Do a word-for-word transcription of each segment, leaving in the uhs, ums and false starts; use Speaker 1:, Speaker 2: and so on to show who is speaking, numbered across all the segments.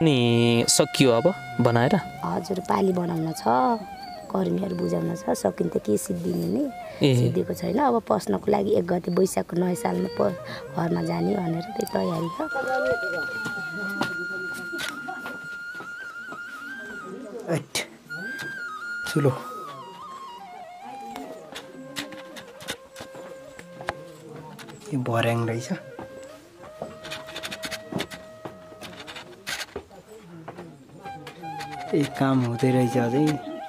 Speaker 1: अनि सकियो अब बनाएर?
Speaker 2: हजुर पाली बनाउन छ, कर्मीहरू बुझाउन छ, सकिन्छ के सिद्धिने नि सिद्धिएको छैन। अब पस्नको लागि एक गते वैशाखको नयाँ सालमा प घरमा जाने भनेर त्यही तयारी छ।
Speaker 3: चलो यो भर्याङ रहेछ। ए काम हुँदै रहेछ अझै।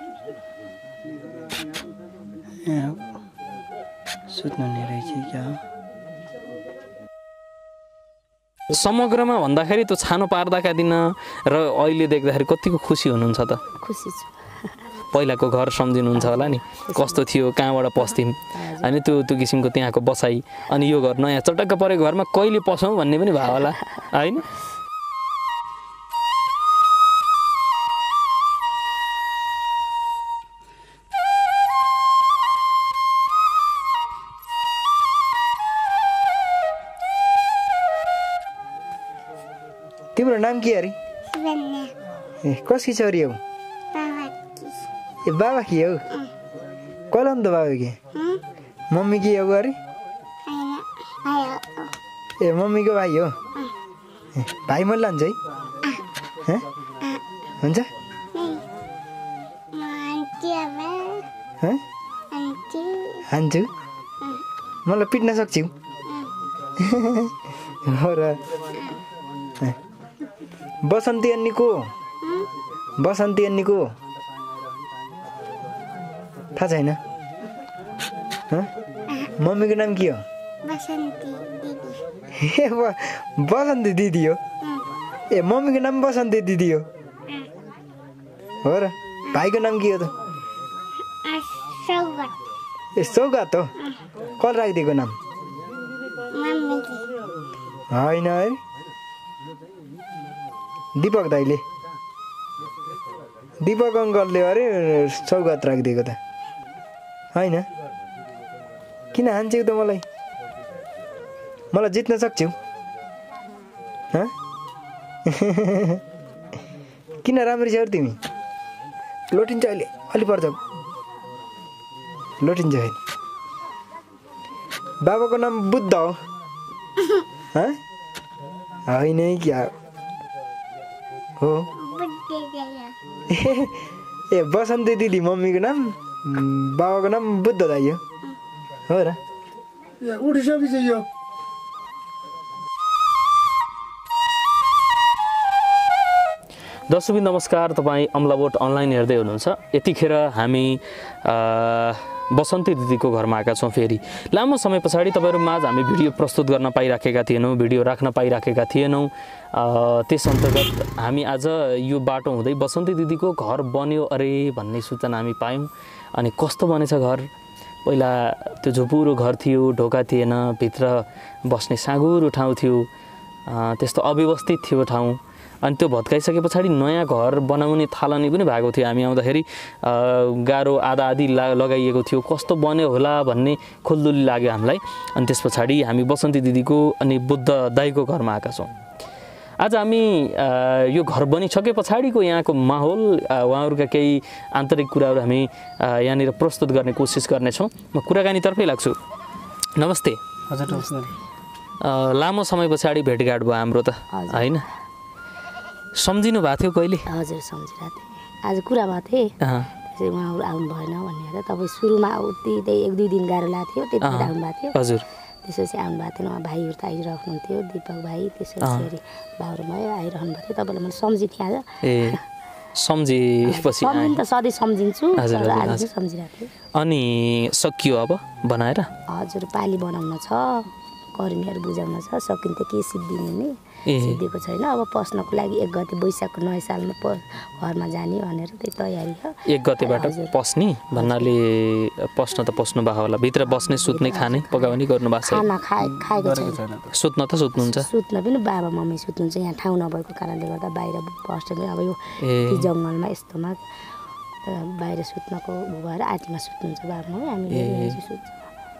Speaker 3: सुत्नु नि रहेछ क्या?
Speaker 1: समग्रमा भन्दाखेरि त्यो छानो पार्दाका दिन र अहिले देख्दाखेरि कतिको खुसी हुनुहुन्छ त?
Speaker 2: खुसी छु।
Speaker 1: पहिलाको घर सम्झिनुहुन्छ होला नि, कस्तो थियो, कहाँबाट पस्थ्यौँ अनि त्यो त्यो किसिमको त्यहाँको बसाइ, अनि यो घर नयाँ चटक्क परेको घरमा कहिले पसौँ भन्ने पनि भयो होला होइन?
Speaker 3: तिम्रो नाम के अरे? ए कसकी छोरी हौ? ए बाबा की हौ? कसले अन्त बाबा के? मम्मी की हौ अरे? ए मम्मीको भाइ हो? भाइ मैले लान्छ है? हुन्छ? हान्छु? मलाई पिट्न सक्छौ? हो र। बसन्ती अन्नी को? बसन्ती अन्नी को? थाहा छैन? मम्मीको नाम के हो?
Speaker 4: बसन्ती दिदी।
Speaker 3: ए बसन्ती दिदी हो? ए मम्मीको नाम बसन्ती दिदी हो? हो र। भाइको नाम के हो त?
Speaker 4: सौगात।
Speaker 3: ए सौगात हो? कसले राखिदिएको नाम? होइन है, दीपक दाइले, दीपक अङ्कलले अरे सौगात राखिदिएको त होइन? किन हान्छौ त मलाई? मलाई जित्न सक्छौ? किन राम्री छौ तिमी? लोटिन्छ अहिले, अलि पर्छ लोटिन्छ है। बाबाको नाम बुद्ध हो? होइन क्या हो? ए बसन्ती दिदी मम्मीको नाम, बाबाको नाम बुद्ध दाइ हो? हो र।
Speaker 5: उठिसकिसक्यो।
Speaker 1: दर्शक नमस्कार, तपाईँ अमलाबोट अनलाइन हेर्दै हुनुहुन्छ। यतिखेर हामी बसन्ती दिदीको घरमा आएका छौँ। फेरि लामो समय पछाडि तपाईँहरू माझ हामी भिडियो प्रस्तुत गर्न पाइराखेका थिएनौँ, भिडियो राख्न पाइराखेका थिएनौँ। त्यस अन्तर्गत हामी आज यो बाटो हुँदै बसन्ती दिदीको घर बन्यो अरे भन्ने सूचना हामी पायौँ। अनि कस्तो बनेछ घर? पहिला त्यो झुपुरो घर थियो, ढोका थिएन, भित्र बस्ने साँघुरो ठाउँ थियो, त्यस्तो अव्यवस्थित थियो ठाउँ। अनि त्यो भत्काइसके पछाडि नयाँ घर बनाउने थालनी पनि भएको थियो। हामी आउँदाखेरि गाह्रो आधा आधी लगाइएको थियो। कस्तो बन्यो होला भन्ने खुल्दुली लाग्यो हामीलाई। अनि त्यस पछाडि हामी बसन्ती दिदीको अनि बुद्ध दाइको घरमा आएका छौँ। आज हामी यो घर बनिसके पछाडिको यहाँको माहौल, उहाँहरूका केही आन्तरिक कुराहरू हामी यहाँनिर प्रस्तुत गर्ने कोसिस गर्नेछौँ। म कुराकानीतर्फै लाग्छु। नमस्ते।
Speaker 3: हजुर नमस्ते।
Speaker 1: लामो समय पछाडि भेटघाट भयो हाम्रो त होइन? सम्झिनु भएको थियो कहिले?
Speaker 2: हजुर सम्झिरहेको थिएँ, आज कुरा भएको थिएँ। त्यसरी उहाँहरू आउनु भएन भनेर तपाईँ सुरुमा उति त्यही एक दुई दिन गाह्रो लागेको थियो, त्यति आउनु भएको थियो।
Speaker 1: हजुर।
Speaker 2: त्यसपछि आउनु भएको थिएन, उहाँ भाइहरू त आइरहनुहुन्थ्यो, दीपक भाइ, त्यसपछि बाबुमा आइरहनु भएको थियो। तपाईँलाई मैले सम्झि थिएँ आज।
Speaker 1: ए सम्झेपछि
Speaker 2: सम्झिनु त सधैँ सम्झिन्छु, आज चाहिँ सम्झिरहेको थिएँ।
Speaker 1: अनि सकियो अब बनाएर?
Speaker 2: हजुर पाली बनाउन छ, कर्मीहरू बुझाउन छ, सकिन्छ के सिद्धिने नि सिद्धिएको छैन। अब पस्नको लागि एक गते वैशाखको नयाँ सालमा प घरमा जाने भनेर त्यही तयारी छ।
Speaker 1: एक गतेबाट पस्ने भन्नाले पस्न त पस्नु भएको होला, भित्र बस्ने, सुत्ने, खाने, पकाउने गर्नु भएको छ?
Speaker 2: खाना खाए खाएको छैन।
Speaker 1: सुत्न त सुत्नुहुन्छ?
Speaker 2: सुत्न पनि बाबा मम्मी सुत्नुहुन्छ। यहाँ ठाउँ नभएको कारणले गर्दा बाहिर बस्छ पनि। अब यो जङ्गलमा यस्तोमा बाहिर सुत्नको भएर आँटीमा सुत्नुहुन्छ बाबा मम्मी, हामी सुत्छ।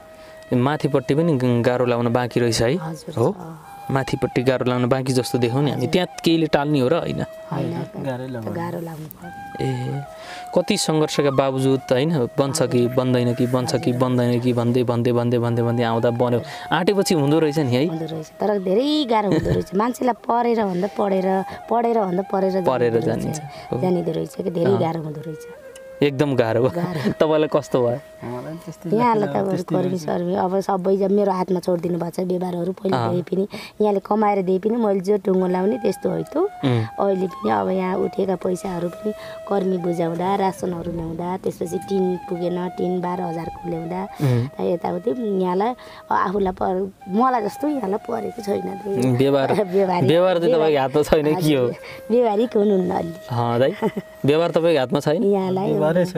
Speaker 1: माथिपट्टि पनि गाह्रो लाउन बाँकी रहेछ है
Speaker 2: हजुर
Speaker 1: हो माथिपट्टि गाह्रो लाउन बाँकी जस्तो देख्यौँ नि हामी त्यहाँ केहीले टाल्ने हो र होइन
Speaker 2: होइन गाह्रो लाग्नु पर्यो
Speaker 1: ए कति सङ्घर्षका बावजुद होइन बन्छ कि बन्दैन कि बन्छ कि बन्दैन कि भन्दै भन्दै भन्दै भन्दै भन्दै आउँदा बन्यो आँटेपछि हुँदो रहेछ नि है
Speaker 2: हुँदो रहेछ तर धेरै गाह्रो हुँदो रहेछ मान्छेलाई पढेर भन्दा पढेर पढेर भन्दा पढेर
Speaker 1: पढेर जानिन्छ
Speaker 2: जानिँदो रहेछ कि धेरै गाह्रो हुँदो रहेछ
Speaker 1: एकदम गाह्रो तपाईँलाई कस्तो भयो
Speaker 2: यहाँलाई त अब कर्मी सर्मी अब सबै जब मेरो हातमा छोडिदिनु भएको छ व्यवहारहरू पहिले दिए पनि यहाँले कमाएर दिए पनि मैले जो टुङ्गो लाउने त्यस्तो होइन त अहिले पनि अब यहाँ उठेका पैसाहरू पनि कर्मी बुझाउँदा रासनहरू ल्याउँदा त्यसपछि टिन पुगेन टिन बाह्र हजारको ल्याउँदा यताउति यहाँलाई आफूलाई पर मलाई जस्तो यहाँलाई परेको छैन
Speaker 1: व्यवहार व्यवहार चाहिँ तपाईँको हातमा छैन के हो
Speaker 2: व्यवहारिक हुनुहुन्न अलि
Speaker 1: व्यवहार तपाईँको हातमा छैन
Speaker 2: यहाँलाई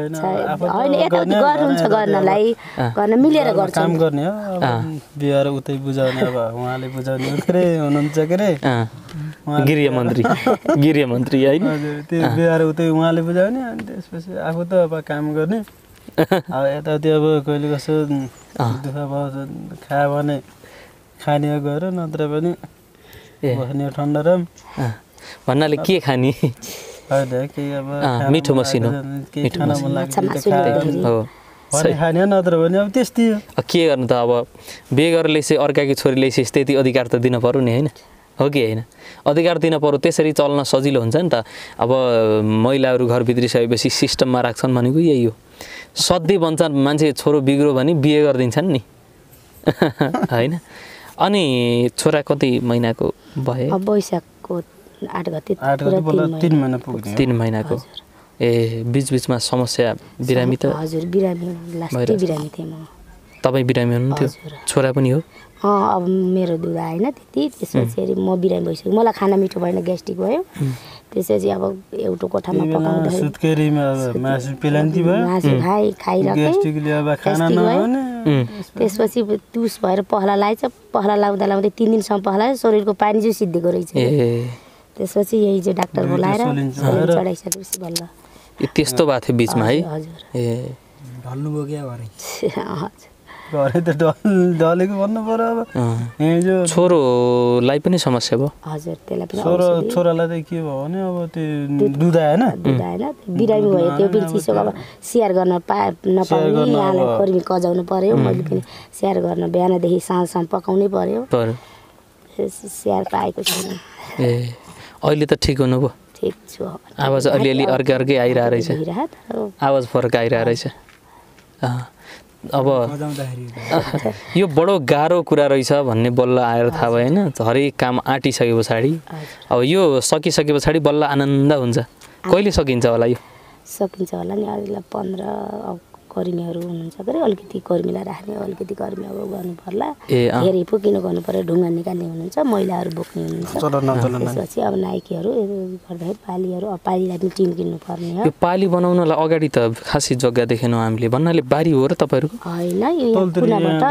Speaker 2: होइन यताउति गर्नुहुन्छ गर्नलाई गर्न मिलेर गर्छ
Speaker 6: काम गर्ने हो बिहार उतै बुझाउने अब उहाँले बुझाउने के अरे हुनुहुन्छ के अरे
Speaker 1: गृहमन्त्री गृहमन्त्री होइन
Speaker 6: त्यो बिहार उतै उहाँले बुझाउने अनि त्यसपछि आफू त अब काम गर्ने अब यताउति अब कहिले कसो दुःख भयो खायो भने खाने गएर नत्र पनि बस्ने ठन्डा र
Speaker 1: भन्नाले के खाने
Speaker 6: होइन केही अब
Speaker 1: मिठो मसिनो
Speaker 6: केही खान मन लाग्छ
Speaker 1: हो
Speaker 6: खाने नत्र भने अब त्यस्तै हो
Speaker 1: के गर्नु त अब बिहे गरेर ल्याइसके अर्काकी छोरी ल्याइसकेपछि त्यति अधिकार त दिन पर्यो नि होइन हो कि होइन अधिकार दिन पर्यो त्यसरी चल्न सजिलो हुन्छ नि त अब महिलाहरू घरभित्री सकेपछि सिस्टममा राख्छन् भनेको यही हो सधैँ भन्छन् मान्छे छोरो बिग्रो भने बिहे गरिदिन्छन् नि होइन अनि छोरा कति महिनाको भयो
Speaker 2: वैशाखको आठ गते
Speaker 6: तीन महिना पुग्यो
Speaker 1: तीन महिनाको ए बिचबिचमा समस्या बिरामी त
Speaker 2: हजुर बिरामी लास्टै बिरामी थिएँ म
Speaker 1: तपाईँ बिरामी हुनुहुन्थ्यो छोरा पनि हो
Speaker 2: अँ अब मेरो दुध आएन त्यति त्यसपछि म बिरामी भइसक्यो मलाई खाना मिठो भएन ग्यास्ट्रिक भयो त्यसपछि अब एउटा कोठामा पकाउँदाखेरि
Speaker 6: सुत्केरीमा मासु पेलान्ती भयो
Speaker 2: मासु खाइ खाइरहेको
Speaker 6: ग्यास्ट्रिकले अब खाना नहुने
Speaker 2: त्यसपछि तुस भएर पहला लगाएछ पहला लाउँदा लाउँदै तिन दिनसम्म पहला शरीरको पानी चाहिँ सिद्धिएको रहेछ त्यसपछि यही चाहिँ डाक्टर बोलाएर चढाइसकेपछि बल्ल
Speaker 1: त्यस्तो भएको थियो बिचमा है ए
Speaker 6: ढल्नुभयो क्या घरै घरै त ढल ढलेको भन्नु पर्यो अब यही जो
Speaker 1: छोरोलाई पनि समस्या भयो
Speaker 2: हजुर त्यसलाई पनि
Speaker 6: छोरो छोरालाई चाहिँ के भयो भने अब त्यो दुध आएन
Speaker 2: दुध आएन बिरामी भयो त्यो पनि चिसो अब स्याहार गर्न पा नपाउने यहाँलाई कर्मी कजाउनु पर्यो मैले पनि स्याहार गर्न बिहानदेखि साँझसम्म पकाउनै पर्यो स्याहार पाएको छैन
Speaker 1: ए अहिले त ठिक हुनुभयो
Speaker 2: ठिक छु
Speaker 1: आवाज अलिअलि अर्कै अर्कै आइरहेको रहेछ आवाज फरक आइरहेको रहेछ अब यो बडो गाह्रो कुरा रहेछ भन्ने बल्ल आएर थाहा भयो होइन हरेक काम आँटिसके पछाडि अब यो सकिसके पछाडि बल्ल आनन्द हुन्छ कहिले सकिन्छ होला यो
Speaker 2: सकिन्छ होला नि अरूलाई पन्ध्र कर्मीहरू हुनुहुन्छ के अरे अलिकति कर्मीलाई राख्ने अलिकति कर्मी अब गर्नु पर्ला धेरै पो किन गर्नु पर्यो ढुङ्गा निकाल्ने हुनुहुन्छ महिलाहरू बोक्ने हुनुहुन्छ त्यसपछि अब नाइकीहरू गर्दाखेरि पालीहरू अब पालीलाई पनि टिन किन्नु पर्ने हो
Speaker 1: यो पाली बनाउनलाई अगाडि त खासै जग्गा देखेनौँ हामीले भन्नाले बारी हो र तपाईँहरूको
Speaker 2: होइन यो कुनाबाट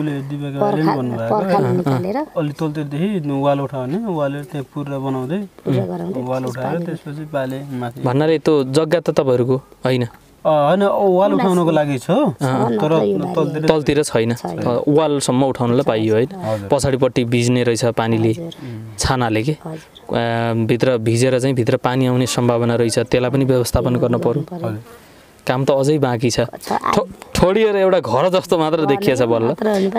Speaker 2: पर्खाल निकालेर
Speaker 6: अलि तलतिरदेखि वाल उठाउने वाल त्यहाँ पुरा बनाउँदै
Speaker 2: पुरा गराउँदै
Speaker 6: वाल उठाएर त्यसपछि पाले माथि
Speaker 1: भन्नाले त्यो जग्गा त तपाईँहरूको होइन
Speaker 6: होइन वाल उठाउनको लागि छ तर
Speaker 1: तलतिर छैन वालसम्म उठाउनलाई पाइयो होइन पछाडिपट्टि भिज्ने रहेछ पानीले छानाले के भित्र भिजेर चाहिँ भित्र पानी आउने सम्भावना रहेछ त्यसलाई पनि व्यवस्थापन गर्न पर्यो काम त अझै बाँकी छ छोडिएर एउटा घर जस्तो मात्र देखिएछ बल्ल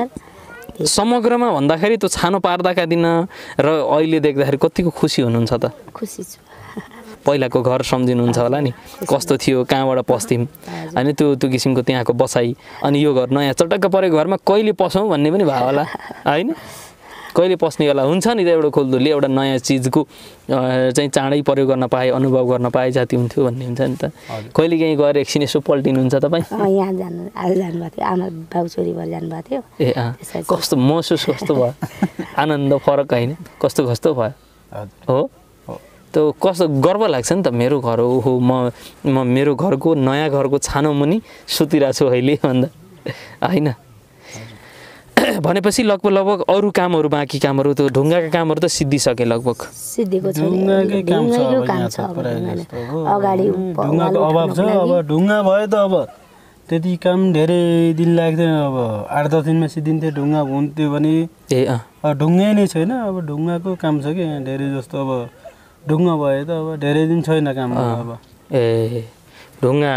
Speaker 1: समग्रमा भन्दाखेरि त्यो छानो पार्दाका दिन र अहिले देख्दाखेरि कतिको खुसी हुनुहुन्छ त
Speaker 2: खुसी छु
Speaker 1: पहिलाको घर सम्झिनुहुन्छ होला नि कस्तो थियो कहाँबाट पस्थ्यौँ अनि त्यो त्यो किसिमको त्यहाँको बसाइ अनि यो घर नयाँ चटक्क परेको घरमा कहिले पसौँ भन्ने पनि भयो होला होइन कहिले पस्ने होला हुन्छ नि त एउटा खोल्दुले एउटा नयाँ चिजको चाहिँ चाँडै प्रयोग गर्न पाए अनुभव गर्न पाए जाति हुन्थ्यो भन्ने हुन्छ नि त कहिले काहीँ गएर एकछिन यसो पल्टिनुहुन्छ तपाईँ
Speaker 2: यहाँ जानु आज जानुभएको थियो आमा बाउ छोरी भएर जानुभएको थियो
Speaker 1: ए अँ कस्तो महसुस कस्तो भयो आनन्द फरक होइन कस्तो कस्तो भयो हो त्यो कस्तो गर्व लाग्छ नि त मेरो घर हो म म मेरो घरको नयाँ घरको छानो मुनि सुतिरहेको छु अहिले भन्दा होइन भनेपछि लगभग लगभग अरू कामहरू बाँकी कामहरू त्यो ढुङ्गाका कामहरू त सिद्धिसके लगभग
Speaker 2: सिद्धिएको छैन
Speaker 6: अगाडि ढुङ्गाको अभाव छ अब ढुङ्गा भयो त अब त्यति काम धेरै दिन लाग्थ्यो अब आठ दस दिनमा सिद्धिन्थ्यो ढुङ्गा हुन्थ्यो भने
Speaker 1: ए अँ
Speaker 6: अब ढुङ्गै नै छैन अब ढुङ्गाको काम छ कि यहाँ धेरै जस्तो अब ढुङ्गा भयो त अब धेरै दिन छैन काम अब
Speaker 1: ए ढुङ्गा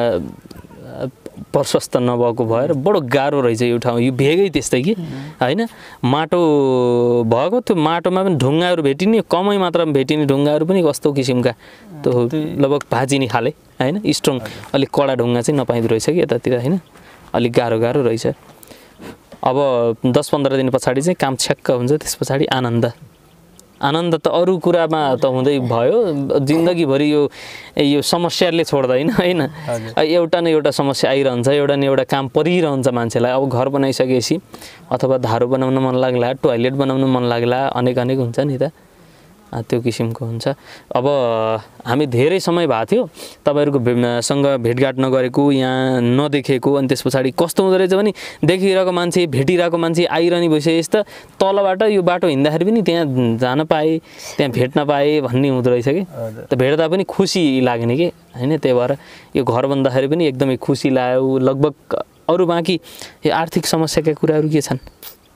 Speaker 1: प्रशस्त नभएको भएर बडो गाह्रो रहेछ यो ठाउँ यो भेगै त्यस्तै कि होइन माटो भएको त्यो माटोमा पनि ढुङ्गाहरू भेटिने कमै मात्रामा भेटिने ढुङ्गाहरू पनि कस्तो किसिमका त्यो लगभग भाजिने खाले होइन स्ट्रङ अलिक कडा ढुङ्गा चाहिँ नपाइँदो रहेछ कि यतातिर होइन अलिक गाह्रो गाह्रो रहेछ अब दस पन्ध्र दिन पछाडि चाहिँ काम छ्याक्क हुन्छ त्यस पछाडि आनन्द आनन्द त अरू कुरामा त हुँदै भयो जिन्दगीभरि यो यो समस्याले छोड्दैन होइन एउटा न एउटा समस्या आइरहन्छ एउटा न एउटा काम परिरहन्छ मान्छेलाई अब घर बनाइसकेपछि अथवा धारो बनाउन मन लाग्ला टोयलेट बनाउन मन लाग्ला अनेक अनेक हुन्छ नि त त्यो किसिमको हुन्छ अब हामी धेरै समय भएको थियो तपाईँहरूको सँग भेटघाट नगरेको यहाँ नदेखेको अनि त्यस पछाडि कस्तो हुँदो रहेछ भने देखिरहेको मान्छे भेटिरहेको मान्छे आइरहने भइसकेपछि त तलबाट यो बाटो हिँड्दाखेरि पनि त्यहाँ जान पाएँ त्यहाँ भेट्न पाएँ भन्ने हुँदो रहेछ कि त भेट्दा पनि खुसी लाग्ने कि होइन त्यही भएर यो घर भन्दाखेरि पनि एकदमै खुसी लाग्यो लगभग अरू बाँकी यो आर्थिक समस्याका कुराहरू के छन्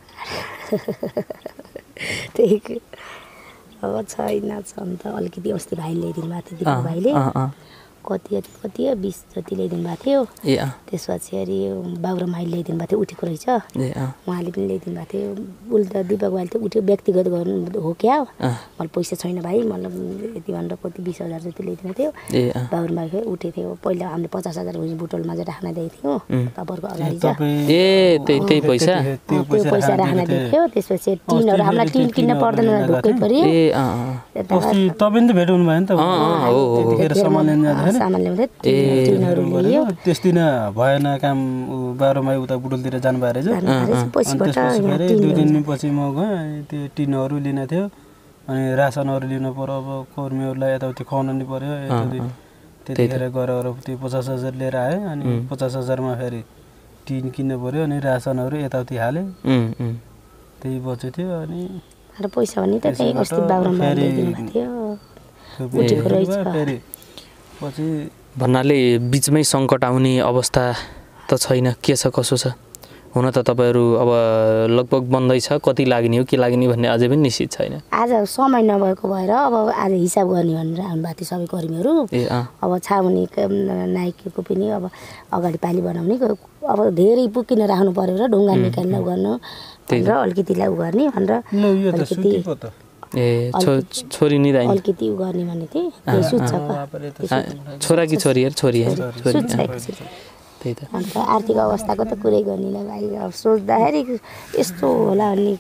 Speaker 2: त्यही अब छैन छन् त अलिकति अस्ति भाइ ल्याइदिनु भएको थियो दिपक भाइले कति कति बिस जति ल्याइदिनु भएको थियो त्यसपछि अरे बाबुराम भाइले ल्याइदिनु भएको थियो उठेको रहेछ उहाँले पनि ल्याइदिनु भएको थियो उसले त दिपक भाइले त उठ्यो व्यक्तिगत गर्नु हो क्या मलाई पैसा छैन भाइ मलाई यति भनेर कति बिस हजार जति ल्याइदिनु थियो बाबुराम भाइको उठेको थियो पहिला हामीले पचास हजार बोतलमा चाहिँ राख्न दिएको थियौँ तपाईँहरूको अगाडि चाहिँ
Speaker 1: ए त्यही त्यही पैसा
Speaker 2: त्यो पैसा राख्न दिएको थियो त्यसपछि टिनहरू हामीलाई टिन किन्न पर्दैन ढुक्कै पऱ्यो
Speaker 6: तपाईँ त भेटाउनु भयो नि त त्यतिखेर सामान लिन जाँदाखेरि
Speaker 2: सामान ल्याउँदै टिनहरू ल्यायो
Speaker 6: त्यस दिन भएन काम बाह्रमा उता बुटोलतिर जानुभएको रहेछ दुई दिनपछि म गएँ त्यो टिनहरू लिन थियो अनि रासनहरू लिनु पर्यो अब कर्मीहरूलाई यताउति खुवाउनु नि पर्यो त्यतिखेर गएर त्यो पचास हजार लिएर आएँ अनि पचास हजारमा फेरि टिन किन्नु पर्यो अनि रासनहरू यताउति हालेँ त्यही बचेको थियो अनि
Speaker 2: पैसा भने त त्यही अस्ति बाबुराम भाइले दिनुभएको थियो उठेको रहेछ
Speaker 6: पछि
Speaker 1: भन्नाले बिचमै सङ्कट आउने अवस्था त छैन के छ कसो छ हुन त तपाईँहरू अब लगभग बन्दैछ कति लाग्ने हो के लाग्ने भन्ने अझै पनि निश्चित छैन
Speaker 2: आज समय नभएको भएर अब आज हिसाब गर्ने भनेर आउनुभएको थियो सबै कर्मीहरू अब छाउने नाइकीको पनि अब अगाडि पाली बनाउने अब धेरै पुकिन राख्नु पर्यो र ढुङ्गा निकाल्न गर्नु र अलिकतिलाई उ गर्ने भनेर अलिकति
Speaker 1: ए छोरी नि दाइ
Speaker 2: अलिकति उ गर्ने भने थिएँ त्यो सुत्छ
Speaker 1: छोरा कि छोरी हेर छोरी हेर त्यही त
Speaker 2: अन्त आर्थिक अवस्थाको त कुरै गर्दिनँ भाइ अब सोच्दाखेरि यस्तो होला भन्ने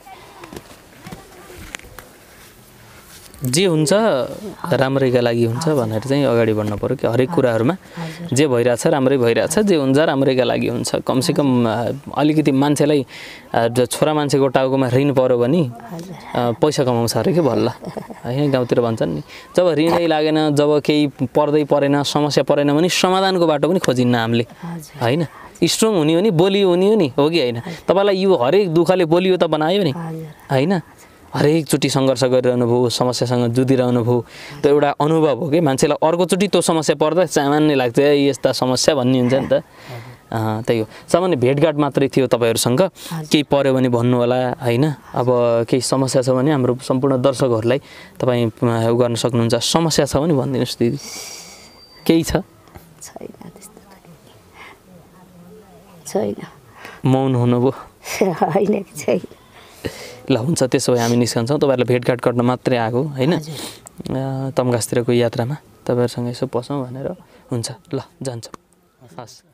Speaker 1: जे हुन्छ राम्रैका लागि हुन्छ भनेर चाहिँ अगाडि बढ्नु पर्यो कि हरेक कुराहरूमा जे भइरहेछ राम्रै भइरहेछ जे हुन्छ राम्रैका लागि हुन्छ कमसेकम अलिकति मान्छेलाई छोरा मान्छेको टाउकोमा ऋण पऱ्यो भने पैसा कमाउँछ अरे कि भल्ल होइन गाउँतिर भन्छन् नि जब ऋणै लागेन जब केही पर्दै परेन समस्या परेन भने समाधानको बाटो पनि खोजिन्न हामीले होइन स्ट्रङ हुने हो नि बोलियो हुने हो नि हो कि होइन तपाईँलाई यो हरेक दुःखले बोलियो त बनायो नि होइन हरेकचोटि सङ्घर्ष गरिरहनु भयो समस्यासँग जुधिरहनु भयो त्यो एउटा अनुभव हो कि मान्छेलाई अर्कोचोटि त्यो समस्या पर्दा सामान्य लाग्छ यस्ता समस्या भन्ने हुन्छ नि त त्यही हो सामान्य भेटघाट मात्रै थियो तपाईँहरूसँग केही पऱ्यो भने भन्नु होला होइन अब केही समस्या छ भने हाम्रो सम्पूर्ण दर्शकहरूलाई तपाईँ उ गर्न सक्नुहुन्छ समस्या छ भने भनिदिनुहोस् दिदी केही छ
Speaker 2: छैन
Speaker 1: मौन हुनुभयो
Speaker 2: होइन छैन
Speaker 1: ल हुन्छ त्यसो भए हामी निस्कन्छौँ तपाईँहरूलाई भेटघाट गर्न मात्रै आएको होइन तम्घासतिरको यात्रामा तपाईँहरूसँग यसो पसौँ भनेर हुन्छ ल जान्छौँ हस्